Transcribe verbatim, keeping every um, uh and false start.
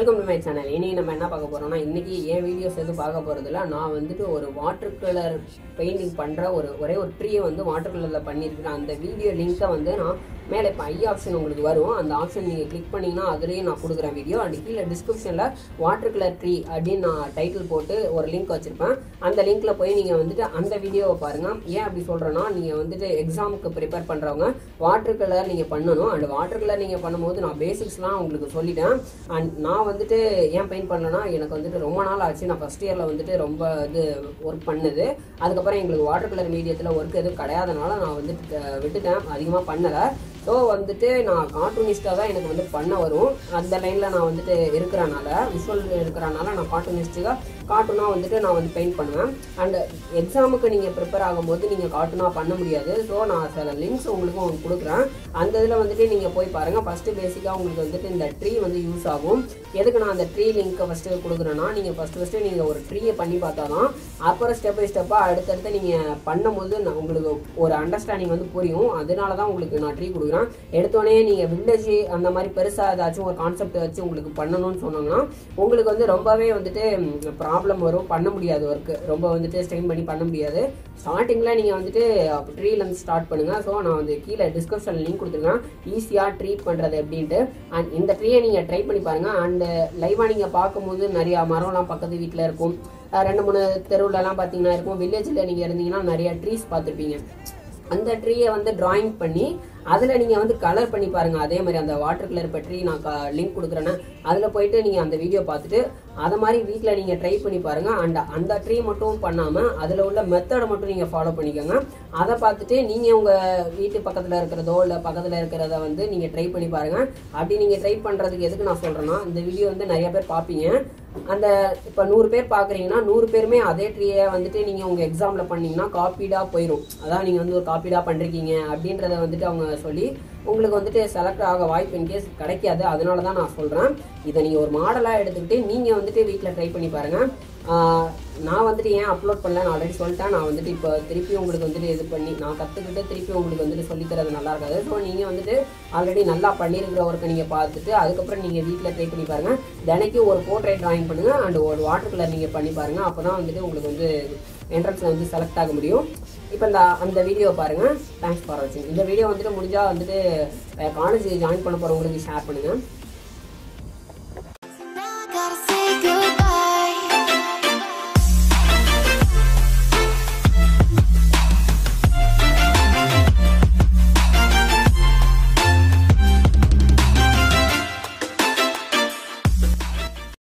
Welcome to my channel. இன்னைக்கு நம்ம என்ன பார்க்க போறோம்னா, இன்னைக்கு என் வீடியோஸ் எதுவும் பார்க்க போறதில்ல. நான் வந்துட்டு ஒரு வாட்டர் கலர் பெயிண்டிங் பண்ற ஒரு ஒரே ஒரு ட்ரீயை வந்து வாட்டர் கலர்ல பண்ணியிருக்கிறேன். அந்த வீடியோ லிங்கை வந்து நான் மேலே இப்போ ஐ ஆப்ஷன் உங்களுக்கு வரும். அந்த ஆப்ஷன் நீங்கள் கிளிக் பண்ணிங்கன்னா அதுலேயும் நான் கொடுக்குறேன் வீடியோ. அண்ட் கீழே டிஸ்கிரிப்ஷனில் வாட்டர் கலர் ட்ரீ அப்படின்னு நான் டைட்டில் போட்டு ஒரு லிங்க் வச்சுருப்பேன். அந்த லிங்க்கில் போய் நீங்கள் வந்துட்டு அந்த வீடியோவை பாருங்கள். ஏன் அப்படி சொல்கிறேன்னா, நீங்கள் வந்துட்டு எக்ஸாமுக்கு ப்ரிப்பேர் பண்ணுறவங்க வாட்டர் கலர் நீங்கள் பண்ணணும். அண்ட் வாட்டர் கலர் நீங்கள் பண்ணும்போது நான் பேசிக்ஸ்லாம் உங்களுக்கு சொல்லிட்டேன். அண்ட் நான் வந்துட்டு ஏன் பெயிண்ட் பண்ணலன்னா, எனக்கு வந்துட்டு ரொம்ப நாள் ஆச்சு. நான் ஃபஸ்ட் இயரில் வந்துட்டு ரொம்ப இது ஒர்க் பண்ணுது. அதுக்கப்புறம் எங்களுக்கு வாட்டர் கலர் மீடியத்தில் ஒர்க் எதுவும் கிடையாதனால நான் வந்துட்டு விட்டுட்டேன், அதிகமாக பண்ணலை. ஸோ வந்துட்டு நான் கார்ட்டூனிஸ்டாக தான் எனக்கு வந்து பண்ண வரும். அந்த லைனில் நான் வந்துட்டு இருக்கிறனால, விஷுவல் இருக்கிறனால நான் கார்ட்டூனிஸ்டாக கார்ட்டூனாக வந்துட்டு நான் வந்து பெயிண்ட் பண்ணுவேன். அண்ட் எக்ஸாமுக்கு நீங்கள் ப்ரிப்பேர் ஆகும்போது நீங்கள் கார்ட்டூனாக பண்ண முடியாது. ஸோ நான் சில லிங்க்ஸ் உங்களுக்கும் உங்களுக்கு கொடுக்குறேன். அந்த இதில் வந்துட்டு நீங்கள் போய் பாருங்கள். ஃபஸ்ட்டு பேசிக்காக உங்களுக்கு வந்துட்டு இந்த ட்ரீ வந்து யூஸ் ஆகும். எதுக்கு நான் அந்த ட்ரீ லிங்க்கை ஃபஸ்ட்டு கொடுக்குறேன்னா, நீங்கள் ஃபஸ்ட்டு ஃபஸ்ட்டு நீங்கள் ஒரு ட்ரீயை பண்ணி பார்த்தா தான் அப்புறம் ஸ்டெப் பை ஸ்டெப்பாக அடுத்தடுத்து நீங்கள் பண்ணும்போது நான் உங்களுக்கு ஒரு அண்டர்ஸ்டாண்டிங் வந்து புரியும். அதனால தான் உங்களுக்கு நான் ட்ரீ கொடுக்குறேன். எடுத்தோடனே நீங்கள் வில்லேஜ் அந்த மாதிரி பெருசாக ஏதாச்சும் ஒரு கான்செப்ட் வச்சு உங்களுக்கு பண்ணணும்னு சொன்னாங்கன்னா உங்களுக்கு வந்து ரொம்பவே வந்துட்டு ப்ராப்ளம் வரும், பண்ண முடியாது. ஒர்க்கு ரொம்ப வந்துட்டு ஸ்ட்ரெயின் பண்ணி பண்ண முடியாது. ஸ்டார்டிங்கில் நீங்கள் வந்துட்டு ட்ரீலேருந்து ஸ்டார்ட் பண்ணுங்கள். ஸோ நான் வந்து கீழே டிஸ்கிரிப்ஷன் லிங்க் கொடுத்துருக்கேன், ஈஸியாக ட்ரீ பண்ணுறது எப்படின்ட்டு. அண்ட் இந்த ட்ரீயை நீங்கள் ட்ரை பண்ணி பாருங்கள். அண்டு லைவாக நீங்கள் பார்க்கும்போது நிறையா மரம்லாம் பக்கத்து வீட்டில் இருக்கும். ரெண்டு மூணு தெருவுலலாம் பார்த்தீங்கன்னா இருக்கும். வில்லேஜில் நீங்கள் இருந்தீங்கன்னா நிறையா ட்ரீஸ் பார்த்துருப்பீங்க. அந்த ட்ரீயை வந்து ட்ராயிங் பண்ணி அதில் நீங்கள் வந்து கலர் பண்ணி பாருங்கள். அதே மாதிரி அந்த வாட்டர் கலர் பற்றி நான் க லிங்க் கொடுக்குறேன்னா அதில் போயிட்டு நீங்கள் அந்த வீடியோ பார்த்துட்டு அதை மாதிரி வீட்டில் நீங்கள் ட்ரை பண்ணி பாருங்கள். அண்ட் அந்த ட்ரீ மட்டும் பண்ணாமல் அதில் உள்ள மெத்தடை மட்டும் நீங்கள் ஃபாலோ பண்ணிக்கோங்க. அதை பார்த்துட்டு நீங்கள் உங்கள் வீட்டு பக்கத்தில் இருக்கிறதோ இல்லை பக்கத்தில் இருக்கிறத வந்து நீங்கள் ட்ரை பண்ணி பாருங்கள். அப்படி நீங்கள் ட்ரை பண்ணுறதுக்கு எதுக்கு நான் சொல்கிறேன்னா, இந்த வீடியோ வந்து நிறைய பேர் பார்ப்பீங்க. அந்த இப்போ நூறு பேர் பார்க்குறீங்கன்னா நூறு பேருமே அதே ட்ரீயை வந்துட்டு நீங்கள் உங்கள் எக்ஸாமில் பண்ணிங்கன்னா காப்பீடாக போயிடும். அதான் நீங்கள் வந்து ஒரு காப்பீடாக பண்ணிருக்கீங்க அப்படின்றத வந்துட்டு அவங்க சொல்லி உங்களுக்கு வந்துட்டு செலக்ட் ஆக வாய்ப்பு இன்கேஸ் கிடைக்காது. அதனால தான் நான் சொல்கிறேன். இதை நீங்கள் ஒரு மாடலாக எடுத்துக்கிட்டு நீங்கள் வந்துட்டு வீட்டில் ட்ரை பண்ணி பாருங்கள். நான் வந்துட்டு ஏன் அப்லோட் பண்ணல நான் ஆல்ரெடி சொல்லிட்டேன். நான் வந்துட்டு இப்போ திருப்பி உங்களுக்கு வந்துட்டு இது பண்ணி நான் கற்றுக்கிட்டு திருப்பி உங்களுக்கு வந்துட்டு சொல்லித்தரது நல்லா இருக்காது. ஸோ நீங்கள் வந்துட்டு ஆல்ரெடி நல்லா பண்ணியிருக்கிற ஒர்க்கை நீங்கள் பார்த்துட்டு அதுக்கப்புறம் நீங்கள் வீட்டில் ட்ரை பண்ணி பாருங்கள். தினைக்கும் ஒரு போர்ட்ரைட் ட்ராயிங் பண்ணுங்கள். அண்ட் ஒரு வாட்டர் கலர் நீங்கள் பண்ணி பாருங்கள். அப்போ தான் வந்துட்டு உங்களுக்கு வந்து என்ட்ரன்ஸில் வந்து செலக்ட் ஆக முடியும். இப்போ இந்த அந்த வீடியோவை பாருங்கள். தேங்க்ஸ் ஃபார் வாட்சிங். இந்த வீடியோ வந்துட்டு முடிஞ்சால் வந்துட்டு காலேஜ் ஜாயின் பண்ண போகிறவங்களுக்கு ஷேர் பண்ணுங்கள்.